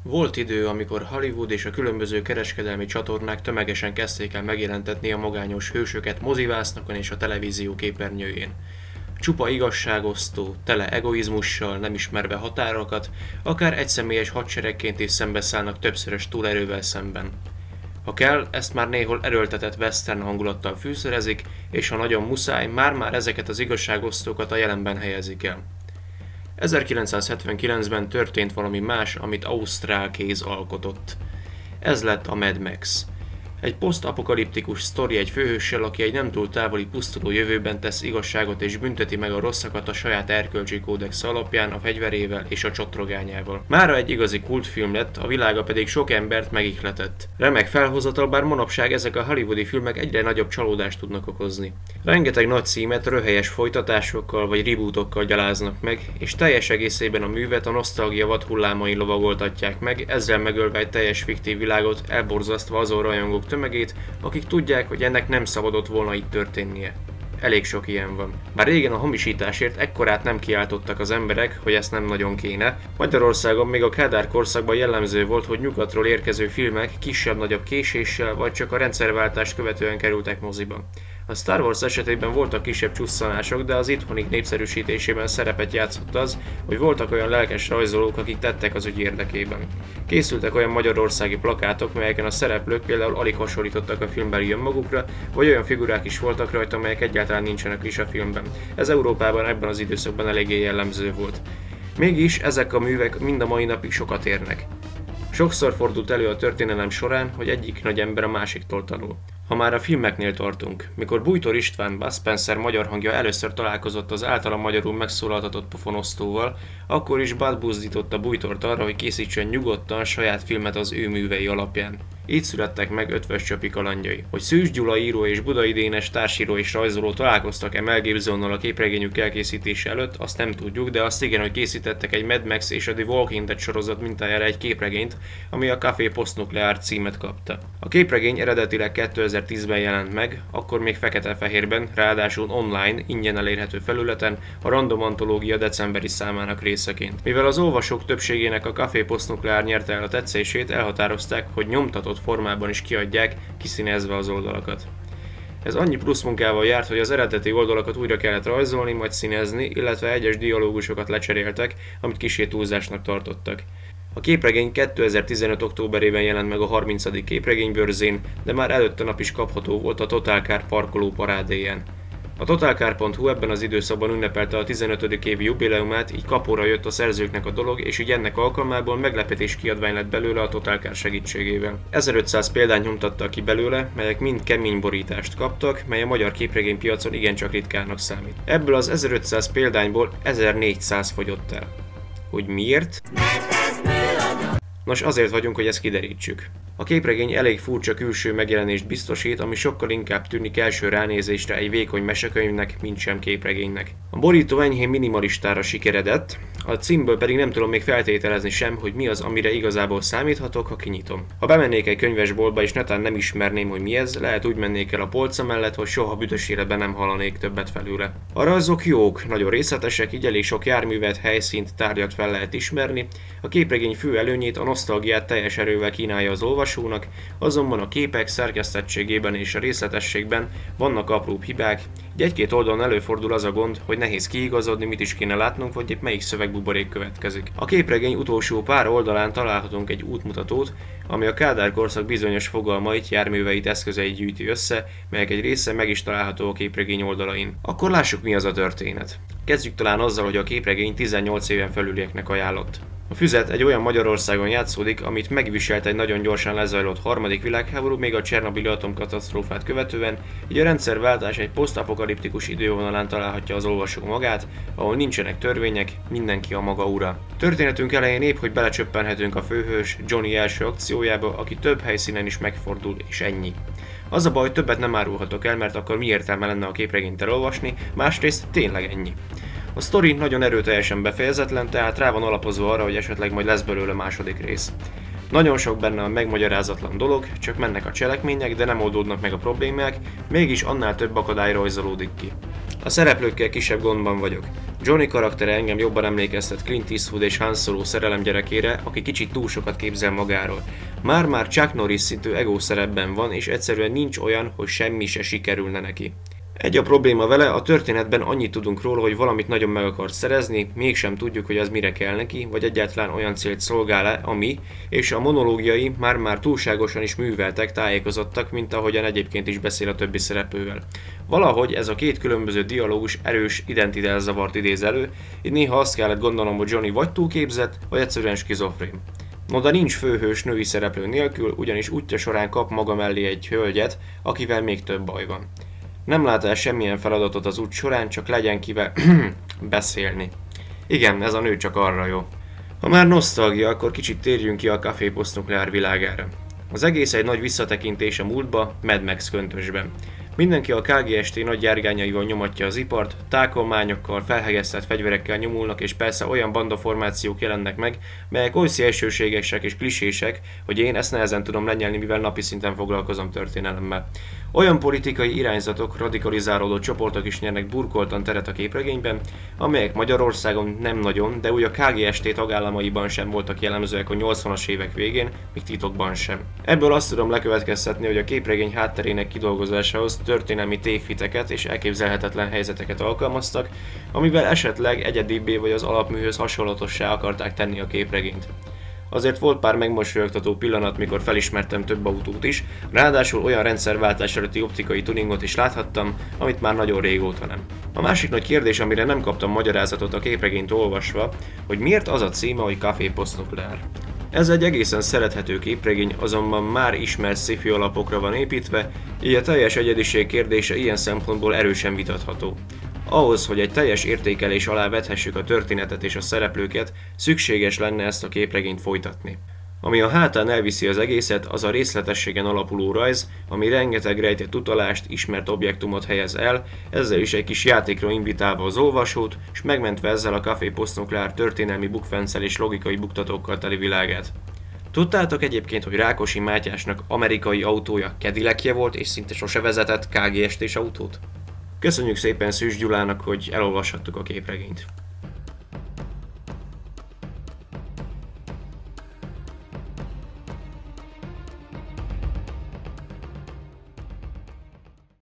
Volt idő, amikor Hollywood és a különböző kereskedelmi csatornák tömegesen kezdték el megjelentetni a magányos hősöket mozivásznakon és a televízió képernyőjén. Csupa igazságosztó, tele egoizmussal, nem ismerve határokat, akár egyszemélyes hadseregként is szembeszállnak többszörös túlerővel szemben. Ha kell, ezt már néhol erőltetett western hangulattal fűszerezik, és ha nagyon muszáj, már-már ezeket az igazságosztókat a jelenben helyezik el. 1979-ben történt valami más, amit ausztrál kéz alkotott. Ez lett a Mad Max. Egy posztapokaliptikus sztori egy főhőssel, aki egy nem túl távoli pusztuló jövőben tesz igazságot és bünteti meg a rosszakat a saját erkölcsi kódex alapján, a fegyverével és a csotrogányával. Mára egy igazi kultfilm lett, a világa pedig sok embert megihletett. Remek felhozatal, bár manapság ezek a hollywoodi filmek egyre nagyobb csalódást tudnak okozni. Rengeteg nagy címet röhelyes folytatásokkal vagy rebootokkal gyaláznak meg, és teljes egészében a művet a nosztalgia vadhullámai lovagoltatják meg, ezzel megölve egy teljes fiktív világot, elborzasztva azon rajongók tömegét, akik tudják, hogy ennek nem szabadott volna itt történnie. Elég sok ilyen van. Bár régen a hamisításért ekkorát nem kiáltottak az emberek, hogy ezt nem nagyon kéne, Magyarországon még a Kádár korszakban jellemző volt, hogy nyugatról érkező filmek kisebb-nagyobb késéssel vagy csak a rendszerváltást követően kerültek moziba. A Star Wars esetében voltak kisebb csusszanások, de az itthoni népszerűsítésében szerepet játszott az, hogy voltak olyan lelkes rajzolók, akik tettek az ügy érdekében. Készültek olyan magyarországi plakátok, melyeken a szereplők például alig hasonlítottak a filmbeli önmagukra, vagy olyan figurák is voltak rajta, melyek egyáltalán nincsenek is a filmben. Ez Európában ebben az időszakban eléggé jellemző volt. Mégis ezek a művek mind a mai napig sokat érnek. Sokszor fordult elő a történelem során, hogy egyik nagy ember a másiktól tanul. Ha már a filmeknél tartunk, mikor Bújtor István, Bud Spencer magyar hangja először találkozott az általa magyarul megszólaltatott pofonosztóval, akkor is Bud buzdította Bújtort arra, hogy készítsen nyugodtan saját filmet az ő művei alapján. Így születtek meg Ötvös Csöpi kalandjai. Hogy Szűcs Gyula író és Budai Dénes társíró és rajzoló találkoztak-e Mel Gibsonnal a képregényük elkészítése előtt, azt nem tudjuk, de azt igen, hogy készítettek egy Mad Max és a The Walking Dead sorozat mintájára egy képregényt, ami a Café Postnuclear címet kapta. A képregény eredetileg 2010-ben jelent meg, akkor még fekete-fehérben, ráadásul online, ingyen elérhető felületen, a Random Antológia decemberi számának részeként. Mivel az olvasók többségének a Café Postnuclear nyerte el a tetszését, elhatározták, hogy nyomtatott formában is kiadják, kiszínezve az oldalakat. Ez annyi plusz munkával járt, hogy az eredeti oldalakat újra kellett rajzolni, majd színezni, illetve egyes dialógusokat lecseréltek, amit kissé túlzásnak tartottak. A képregény 2015. októberében jelent meg a 30. képregénybörzén, de már előtte nap is kapható volt a Total Car parkoló parádéján. A totalcar.hu ebben az időszakban ünnepelte a 15. évi jubileumát, így kapóra jött a szerzőknek a dolog, és így ennek alkalmából meglepetés kiadvány lett belőle a Total Car segítségével. 1500 példányt nyomtatta ki belőle, melyek mind kemény borítást kaptak, mely a magyar képregénypiacon igencsak ritkának számít. Ebből az 1500 példányból 1400 fogyott el. Hogy miért? Nos, azért vagyunk, hogy ezt kiderítsük. A képregény elég furcsa külső megjelenést biztosít, ami sokkal inkább tűnik első ránézésre egy vékony mesekönyvnek, mint sem képregénynek. A borító enyhén minimalistára sikeredett, a címből pedig nem tudom még feltételezni sem, hogy mi az, amire igazából számíthatok, ha kinyitom. Ha bemennék egy könyvesboltba és netán nem ismerném, hogy mi ez, lehet úgy mennék el a polca mellett, hogy soha büdös életben nem hallanék többet felőle. A rajzok jók, nagyon részletesek, így elég sok járművet, helyszínt, tárgyat fel lehet ismerni. A képregény fő előnyét, a nosztalgiát teljes erővel kínálja az olvasónak, azonban a képek szerkesztettségében és a részletességben vannak apróbb hibák, így egy-két oldalon előfordul az a gond, hogy nehéz kiigazodni, mit is kéne látnunk, vagy épp melyik szövegbuborék következik. A képregény utolsó pár oldalán találhatunk egy útmutatót, ami a Kádár korszak bizonyos fogalmait, járműveit, eszközeit gyűjti össze, melyek egy része meg is található a képregény oldalain. Akkor lássuk, mi az a történet. Kezdjük talán azzal, hogy a képregény 18 éven felülieknek ajánlott. A füzet egy olyan Magyarországon játszódik, amit megviselt egy nagyon gyorsan lezajlott harmadik világháború, még a Csernobili atomkatasztrófát követően, így a rendszerváltás egy posztapokaliptikus idővonalán találhatja az olvasó magát, ahol nincsenek törvények, mindenki a maga ura. Történetünk elején épp, hogy belecsöppenhetünk a főhős Johnny első akciójába, aki több helyszínen is megfordul, és ennyi. Az a baj, hogy többet nem árulhatok el, mert akkor mi értelme lenne a képregényt elolvasni, másrészt tényleg ennyi. A sztori nagyon erőteljesen befejezetlen, tehát rá van alapozva arra, hogy esetleg majd lesz belőle második rész. Nagyon sok benne a megmagyarázatlan dolog, csak mennek a cselekmények, de nem oldódnak meg a problémák, mégis annál több akadály rajzolódik ki. A szereplőkkel kisebb gondban vagyok. Johnny karaktere engem jobban emlékeztet Clint Eastwood és Han Solo szerelem gyerekére, aki kicsit túl sokat képzel magáról. Már-már Chuck Norris szintű ego szerepben van, és egyszerűen nincs olyan, hogy semmi se sikerülne neki. Egy a probléma vele, a történetben annyit tudunk róla, hogy valamit nagyon meg akar szerezni, mégsem tudjuk, hogy az mire kell neki, vagy egyáltalán olyan célt szolgál-e, ami, és a monológiai már-már túlságosan is műveltek, tájékozottak, mint ahogyan egyébként is beszél a többi szereplővel. Valahogy ez a két különböző dialógus erős identitászavart idéz elő, így néha azt kellett gondolnom, hogy Johnny vagy túlképzett, vagy egyszerűen skizofrén. No, de nincs főhős női szereplő nélkül, ugyanis útja során kap maga mellé egy hölgyet, akivel még több baj van. Nem lát el semmilyen feladatot az út során, csak legyen kivel beszélni. Igen, ez a nő csak arra jó. Ha már nosztalgia, akkor kicsit térjünk ki a Café Postnuclear világára. Az egész egy nagy visszatekintés a múltba, Mad Max köntösben. Mindenki a KGST nagy járgányaival nyomatja az ipart, tákolmányokkal, felhegesztett fegyverekkel nyomulnak, és persze olyan bandaformációk jelennek meg, melyek oly szélsőségesek és klisések, hogy én ezt nehezen tudom lenyelni, mivel napi szinten foglalkozom történelemmel. Olyan politikai irányzatok, radikalizálódó csoportok is nyernek burkoltan teret a képregényben, amelyek Magyarországon nem nagyon, de úgy a KGST tagállamaiban sem voltak jellemzőek a 80-as évek végén, míg titokban sem. Ebből azt tudom lekövetkeztetni, hogy a képregény hátterének kidolgozásához történelmi tévhiteket és elképzelhetetlen helyzeteket alkalmaztak, amivel esetleg egyedibbé vagy az alapműhöz hasonlatossá akarták tenni a képregényt. Azért volt pár megmosolyogtató pillanat, mikor felismertem több autót is, ráadásul olyan rendszerváltás előtti optikai tuningot is láthattam, amit már nagyon régóta nem. A másik nagy kérdés, amire nem kaptam magyarázatot a képregényt olvasva, hogy miért az a címe, hogy Café Postnuclear. Ez egy egészen szerethető képregény, azonban már ismert sci-fi alapokra van építve, így a teljes egyediség kérdése ilyen szempontból erősen vitatható. Ahhoz, hogy egy teljes értékelés alá vethessük a történetet és a szereplőket, szükséges lenne ezt a képregényt folytatni. Ami a hátán elviszi az egészet, az a részletességen alapuló rajz, ami rengeteg rejtett utalást, ismert objektumot helyez el, ezzel is egy kis játékra invitálva az olvasót, és megmentve ezzel a Café Postnuclear történelmi bukfenccel és logikai buktatókkal teli világát. Tudtátok egyébként, hogy Rákosi Mátyásnak amerikai autója Cadillacje volt, és szinte sose vezetett KGST-s autót? Köszönjük szépen Szűcs Gyulának, hogy elolvashattuk a képregényt.